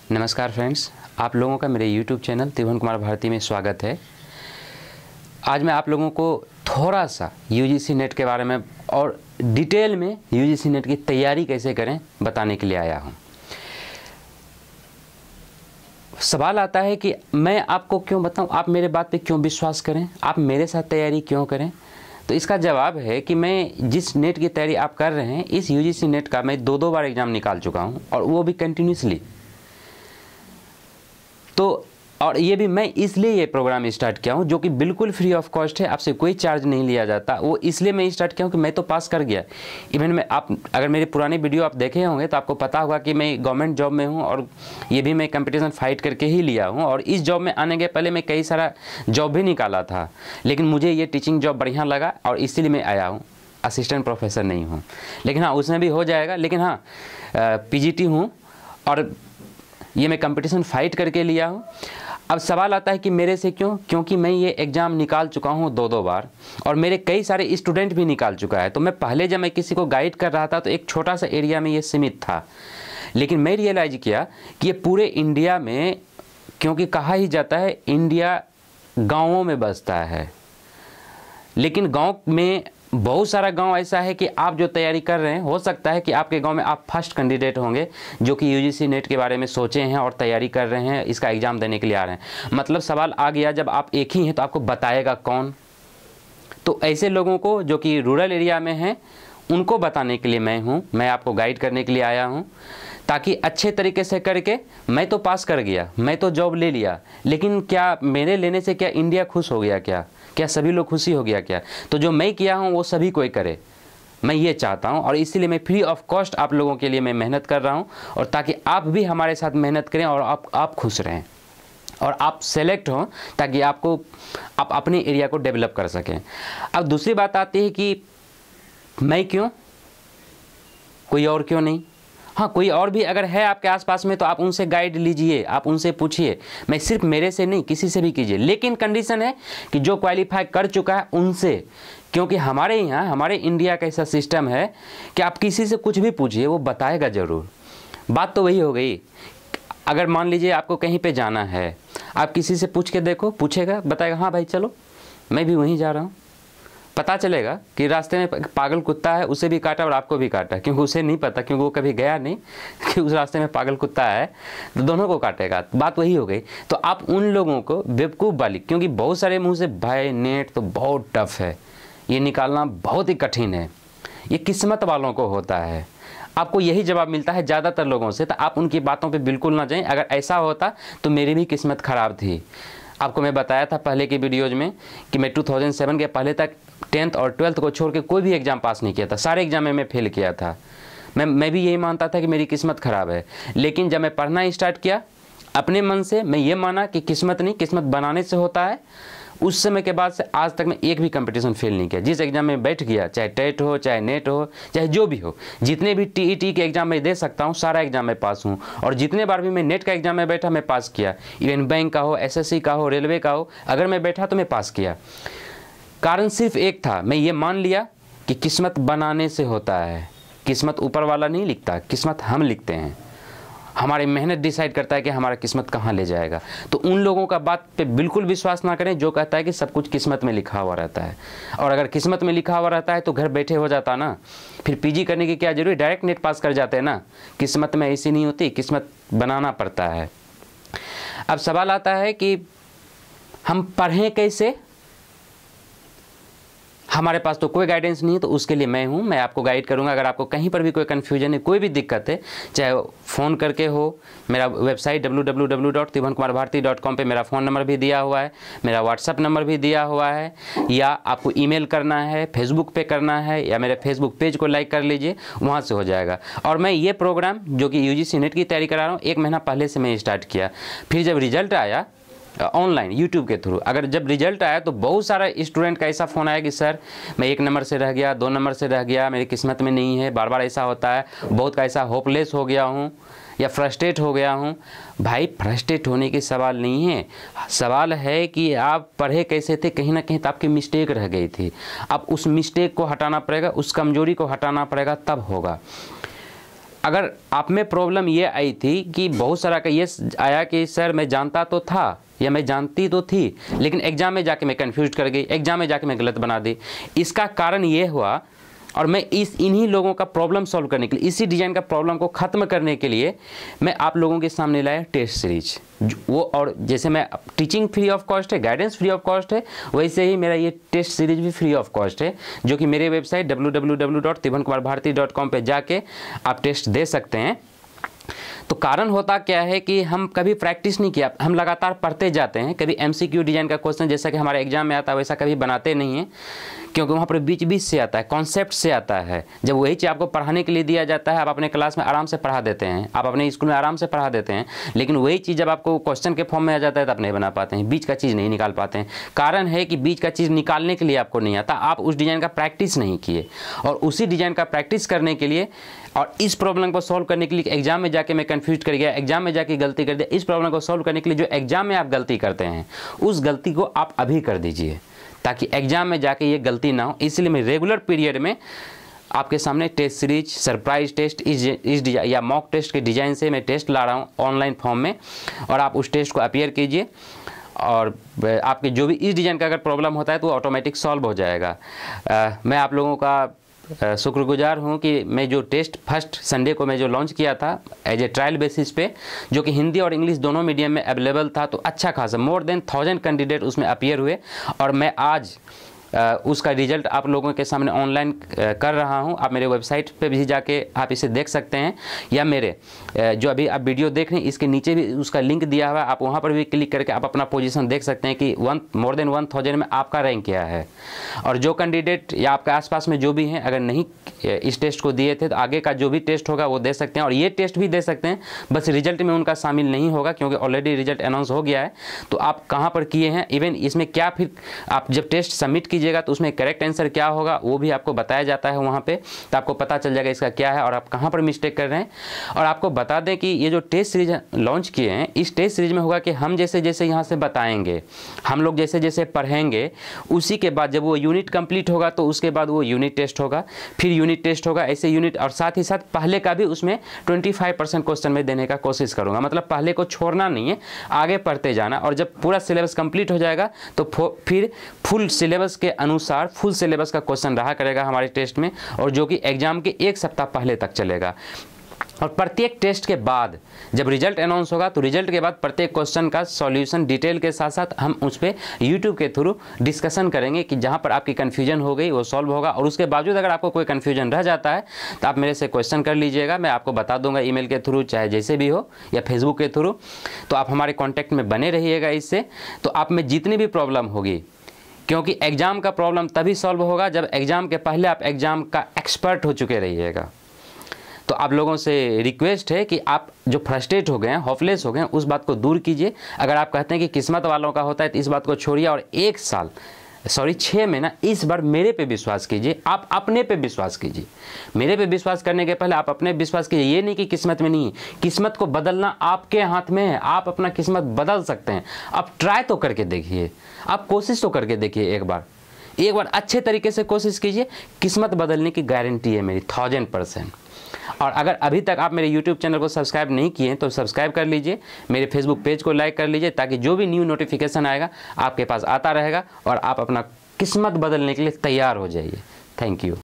नमस्कार फ्रेंड्स, आप लोगों का मेरे YouTube चैनल त्रिभुवन कुमार भारती में स्वागत है। आज मैं आप लोगों को थोड़ा सा UGC नेट के बारे में और डिटेल में UGC नेट की तैयारी कैसे करें बताने के लिए आया हूं। सवाल आता है कि मैं आपको क्यों बताऊं, आप मेरे बात पे क्यों विश्वास करें, आप मेरे साथ तैयारी क्यों करें। तो इसका जवाब है कि मैं जिस नेट की तैयारी आप कर रहे हैं, इस UGC नेट का मैं दो बार एग्ज़ाम निकाल चुका हूं और वो भी कंटिन्यूसली। तो और ये भी मैं इसलिए ये प्रोग्राम स्टार्ट किया हूँ जो कि बिल्कुल फ्री ऑफ कॉस्ट है, आपसे कोई चार्ज नहीं लिया जाता। वो इसलिए मैं स्टार्ट किया हूँ कि मैं तो पास कर गया। इवन मैं आप अगर मेरे पुराने वीडियो आप देखे होंगे तो आपको पता होगा कि मैं गवर्नमेंट जॉब में हूँ और ये भी मैं कंपटीशन फाइट करके ही लिया हूँ। और इस जॉब में आने के पहले मैं कई सारा जॉब भी निकाला था, लेकिन मुझे ये टीचिंग जॉब बढ़िया लगा और इसीलिए मैं आया हूँ। असिस्टेंट प्रोफेसर नहीं हूँ, लेकिन हाँ उसमें भी हो जाएगा। लेकिन हाँ PGT हूँ और ये मैं कंपटीशन फाइट करके लिया हूँ। अब सवाल आता है कि मेरे से क्यों, क्योंकि मैं ये एग्ज़ाम निकाल चुका हूँ दो बार और मेरे कई सारे स्टूडेंट भी निकाल चुका है। तो मैं पहले जब मैं किसी को गाइड कर रहा था तो एक छोटा सा एरिया में ये सीमित था, लेकिन मैं रियलाइज किया कि ये पूरे इंडिया में, क्योंकि कहा ही जाता है इंडिया गाँवों में बसता है, लेकिन गाँव में बहुत सारा गांव ऐसा है कि आप जो तैयारी कर रहे हैं, हो सकता है कि आपके गांव में आप फर्स्ट कैंडिडेट होंगे जो कि UGC नेट के बारे में सोचे हैं और तैयारी कर रहे हैं, इसका एग्ज़ाम देने के लिए आ रहे हैं। मतलब सवाल आ गया, जब आप एक ही हैं तो आपको बताएगा कौन। तो ऐसे लोगों को जो कि रूरल एरिया में हैं उनको बताने के लिए मैं हूँ, मैं आपको गाइड करने के लिए आया हूँ, ताकि अच्छे तरीके से करके मैं तो पास कर गया, मैं तो जॉब ले लिया, लेकिन क्या मेरे लेने से क्या इंडिया खुश हो गया, क्या सभी लोग खुशी हो गया क्या? तो जो मैं किया हूँ वो सभी कोई करे, मैं ये चाहता हूँ। और इसीलिए मैं फ्री ऑफ कॉस्ट आप लोगों के लिए मैं मेहनत कर रहा हूँ, और ताकि आप भी हमारे साथ मेहनत करें और आप खुश रहें और आप सेलेक्ट हों, ताकि आप अपने एरिया को डेवलप कर सकें। अब दूसरी बात आती है कि मैं क्यों, कोई और क्यों नहीं। हाँ, कोई और भी अगर है आपके आसपास में तो आप उनसे गाइड लीजिए, आप उनसे पूछिए। मैं सिर्फ मेरे से नहीं, किसी से भी कीजिए, लेकिन कंडीशन है कि जो क्वालिफाई कर चुका है उनसे। क्योंकि हमारे यहाँ, हमारे इंडिया का ऐसा सिस्टम है कि आप किसी से कुछ भी पूछिए वो बताएगा ज़रूर। बात तो वही हो गई। अगर मान लीजिए आपको कहीं पे जाना है, आप किसी से पूछ के देखो, पूछेगा, बताएगा हाँ भाई चलो मैं भी वहीं जा रहा हूँ। पता चलेगा कि रास्ते में पागल कुत्ता है, उसे भी काटा और आपको भी काटा, क्योंकि उसे नहीं पता, क्योंकि वो कभी गया नहीं कि उस रास्ते में पागल कुत्ता है, तो दोनों को काटेगा। बात वही हो गई। तो आप उन लोगों को बेवकूफ़ वाली, क्योंकि बहुत सारे मुंह से भाई नेट तो बहुत टफ है, ये निकालना बहुत ही कठिन है, ये किस्मत वालों को होता है, आपको यही जवाब मिलता है ज़्यादातर लोगों से। तो आप उनकी बातों पर बिल्कुल ना जाएँ। अगर ऐसा होता तो मेरी भी किस्मत ख़राब थी। आपको मैं बताया था पहले की वीडियोज़ में कि मैं 2007 के पहले तक 10th और 12th को छोड़ के कोई भी एग्ज़ाम पास नहीं किया था, सारे एग्ज़ाम में मैं फेल किया था। मैं भी यही मानता था कि मेरी किस्मत ख़राब है। लेकिन जब मैं पढ़ना स्टार्ट किया अपने मन से, मैं ये माना कि किस्मत नहीं, किस्मत बनाने से होता है। उस समय के बाद से आज तक मैं एक भी कंपटीशन फेल नहीं किया। जिस एग्ज़ाम में बैठ गया, चाहे टेट हो, चाहे नेट हो, चाहे जो भी हो, जितने भी TET के एग्ज़ाम में दे सकता हूँ सारा एग्ज़ाम में पास हूँ। और जितने बार भी मैं नेट का एग्ज़ाम में बैठा मैं पास किया। इवन बैंक का हो, SSC का हो, रेलवे का हो, अगर मैं बैठा तो मैं पास किया। कारण सिर्फ एक था, मैं ये मान लिया कि किस्मत बनाने से होता है। किस्मत ऊपर वाला नहीं लिखता, किस्मत हम लिखते हैं। हमारी मेहनत डिसाइड करता है कि हमारा किस्मत कहाँ ले जाएगा। तो उन लोगों का बात पे बिल्कुल विश्वास ना करें जो कहता है कि सब कुछ किस्मत में लिखा हुआ रहता है। और अगर किस्मत में लिखा हुआ रहता है तो घर बैठे हो जाता ना, फिर PG करने की क्या जरूरी, डायरेक्ट नेट पास कर जाते हैं ना। किस्मत में ऐसी नहीं होती, किस्मत बनाना पड़ता है। अब सवाल आता है कि हम पढ़ें कैसे। हमारे पास तो कोई गाइडेंस नहीं है, तो उसके लिए मैं हूँ, मैं आपको गाइड करूँगा। अगर आपको कहीं पर भी कोई कन्फ्यूजन है, कोई भी दिक्कत है, चाहे फ़ोन करके हो, मेरा वेबसाइट www.tribhuwankumarbharati.com पे मेरा फ़ोन नंबर भी दिया हुआ है, मेरा व्हाट्सअप नंबर भी दिया हुआ है, या आपको ईमेल करना है, फेसबुक पे करना है, या मेरे फेसबुक पेज को लाइक कर लीजिए, वहाँ से हो जाएगा। और मैं ये प्रोग्राम जो कि UGC नेट की तैयारी करा रहा हूँ 1 महीना पहले से मैं स्टार्ट किया। फिर जब रिजल्ट आया ऑनलाइन यूट्यूब के थ्रू, अगर जब रिजल्ट आया तो बहुत सारा स्टूडेंट का ऐसा फ़ोन आया कि सर मैं 1 नंबर से रह गया, 2 नंबर से रह गया, मेरी किस्मत में नहीं है, बार बार ऐसा होता है, बहुत का ऐसा होपलेस हो गया हूँ या फ्रस्ट्रेट हो गया हूँ। भाई फ्रस्ट्रेट होने की सवाल नहीं है, सवाल है कि आप पढ़े कैसे थे, कहीं ना कहीं तो आपकी मिस्टेक रह गई थी। अब उस मिस्टेक को हटाना पड़ेगा, उस कमजोरी को हटाना पड़ेगा, तब होगा। अगर आप में प्रॉब्लम ये आई थी कि बहुत सारा का ये आया कि सर मैं जानता तो था या मैं जानती तो थी, लेकिन एग्ज़ाम में जाके मैं कंफ्यूज कर गई, एग्ज़ाम में जाके मैं गलत बना दी, इसका कारण ये हुआ। और मैं इन्हीं लोगों का प्रॉब्लम सॉल्व करने के लिए, इसी डिज़ाइन का प्रॉब्लम को ख़त्म करने के लिए मैं आप लोगों के सामने लाया टेस्ट सीरीज वो। और जैसे मैं टीचिंग फ्री ऑफ कॉस्ट है, गाइडेंस फ्री ऑफ कॉस्ट है, वैसे ही मेरा ये टेस्ट सीरीज भी फ्री ऑफ कॉस्ट है, जो कि मेरे वेबसाइट www.tribhuwankumarbharati.com पे जाके आप टेस्ट दे सकते हैं। तो कारण होता क्या है कि हम कभी प्रैक्टिस नहीं किया, हम लगातार पढ़ते जाते हैं, कभी एमसीक्यू डिज़ाइन का क्वेश्चन जैसा कि हमारे एग्जाम में आता है वैसा कभी बनाते नहीं हैं, क्योंकि वहाँ पर बीच बीच से आता है, कॉन्सेप्ट से आता है। जब वही चीज़ आपको पढ़ाने के लिए दिया जाता है, आप अपने क्लास में आराम से पढ़ा देते हैं, आप अपने स्कूल में आराम से पढ़ा देते हैं, लेकिन वही चीज़ जब आपको क्वेश्चन के फॉर्म में आ जाता है तो आप नहीं बना पाते हैं, बीच का चीज़ नहीं निकाल पाते हैं। कारण है कि बीच का चीज़ निकालने के लिए आपको नहीं आता, आप उस डिज़ाइन का प्रैक्टिस नहीं किए। और उसी डिज़ाइन का प्रैक्टिस करने के लिए और इस प्रॉब्लम को सॉल्व करने के लिए एग्जाम में जाके मैं कंफ्यूज कर गया, एग्जाम में जाके गलती कर दिया, इस प्रॉब्लम को सॉल्व करने के लिए जो एग्जाम में आप गलती करते हैं उस गलती को आप अभी कर दीजिए, ताकि एग्जाम में जाके ये गलती ना हो। इसलिए मैं रेगुलर पीरियड में आपके सामने टेस्ट सीरीज, सरप्राइज टेस्ट इस डिजाइन या मॉक टेस्ट के डिज़ाइन से मैं टेस्ट ला रहा हूँ ऑनलाइन फॉर्म में, और आप उस टेस्ट को अपीयर कीजिए और आपके जो भी इस डिज़ाइन का अगर प्रॉब्लम होता है तो ऑटोमेटिक सॉल्व हो जाएगा। मैं आप लोगों का शुक्रगुजार हूँ कि मैं जो टेस्ट फर्स्ट संडे को मैं जो लॉन्च किया था एज ए ट्रायल बेसिस पे, जो कि हिंदी और इंग्लिश दोनों मीडियम में अवेलेबल था, तो अच्छा खासा मोर देन 1000 कैंडिडेट उसमें अपीयर हुए। और मैं आज उसका रिजल्ट आप लोगों के सामने ऑनलाइन कर रहा हूं। आप मेरे वेबसाइट पे भी जाके आप इसे देख सकते हैं, या मेरे जो अभी आप वीडियो देख रहे हैं इसके नीचे भी उसका लिंक दिया हुआ है, आप वहां पर भी क्लिक करके आप अपना पोजीशन देख सकते हैं कि मोर देन 1000 में आपका रैंक क्या है। और जो कैंडिडेट या आपके आसपास में जो भी हैं अगर नहीं इस टेस्ट को दिए थे तो आगे का जो भी टेस्ट होगा वो दे सकते हैं, और ये टेस्ट भी दे सकते हैं, बस रिजल्ट में उनका शामिल नहीं होगा क्योंकि ऑलरेडी रिजल्ट अनाउंस हो गया है। तो आप कहाँ पर किए हैं, इवन इसमें क्या, फिर आप जब टेस्ट सबमिट कीजिएगा तो उसमें करेक्ट आंसर क्या होगा वो भी आपको बताया जाता है वहाँ पे, तो आपको पता चल जाएगा इसका क्या है और आप कहाँ पर मिस्टेक कर रहे हैं। और आपको बता दें कि ये जो टेस्ट सीरीज लॉन्च किए हैं, इस टेस्ट सीरीज में होगा कि हम जैसे जैसे यहाँ से बताएंगे, हम लोग जैसे जैसे पढ़ेंगे, उसी के बाद जब वो यूनिट कंप्लीट होगा तो उसके बाद वो यूनिट टेस्ट होगा, फिर यूनिट टेस्ट होगा, ऐसे यूनिट, और साथ ही साथ पहले का भी उसमें 25% क्वेश्चन में देने का कोशिश करूँगा। मतलब पहले को छोड़ना नहीं है, आगे पढ़ते जाना, और जब पूरा सिलेबस कंप्लीट हो जाएगा तो फिर फुल सिलेबस के अनुसार फुल सिलेबस का क्वेश्चन रहा करेगा हमारे टेस्ट में, और जो कि एग्जाम के 1 सप्ताह पहले तक चलेगा। और प्रत्येक टेस्ट के बाद जब रिजल्ट अनाउंस होगा तो रिजल्ट के बाद प्रत्येक क्वेश्चन का सॉल्यूशन डिटेल के साथ साथ हम उस पर यूट्यूब के थ्रू डिस्कशन करेंगे कि जहां पर आपकी कन्फ्यूजन हो गई वो सॉल्व होगा। और उसके बावजूद अगर आपको कोई कन्फ्यूजन रह जाता है तो आप मेरे से क्वेश्चन कर लीजिएगा, मैं आपको बता दूंगा ईमेल के थ्रू, चाहे जैसे भी हो, या फेसबुक के थ्रू। तो आप हमारे कॉन्टैक्ट में बने रहिएगा इससे। तो आप में जितनी भी प्रॉब्लम होगी, क्योंकि एग्ज़ाम का प्रॉब्लम तभी सॉल्व होगा जब एग्ज़ाम के पहले आप एग्ज़ाम का एक्सपर्ट हो चुके रहिएगा। तो आप लोगों से रिक्वेस्ट है कि आप जो फ्रस्ट्रेट हो गए हैं, होपलेस हो गए हैं, उस बात को दूर कीजिए। अगर आप कहते हैं कि किस्मत वालों का होता है तो इस बात को छोड़िए और 6 महीना इस बार मेरे पे विश्वास कीजिए, आप अपने पे विश्वास कीजिए। मेरे पे विश्वास करने के पहले आप अपने विश्वास कीजिए। ये नहीं कि किस्मत में नहीं है, किस्मत को बदलना आपके हाथ में है, आप अपना किस्मत बदल सकते हैं। आप ट्राई तो करके देखिए, आप कोशिश तो करके देखिए, एक बार अच्छे तरीके से कोशिश कीजिए, किस्मत बदलने की गारंटी है मेरी 1000%। और अगर अभी तक आप मेरे YouTube चैनल को सब्सक्राइब नहीं किए हैं तो सब्सक्राइब कर लीजिए, मेरे Facebook पेज को लाइक कर लीजिए, ताकि जो भी न्यू नोटिफिकेशन आएगा आपके पास आता रहेगा और आप अपना किस्मत बदलने के लिए तैयार हो जाइए। Thank you.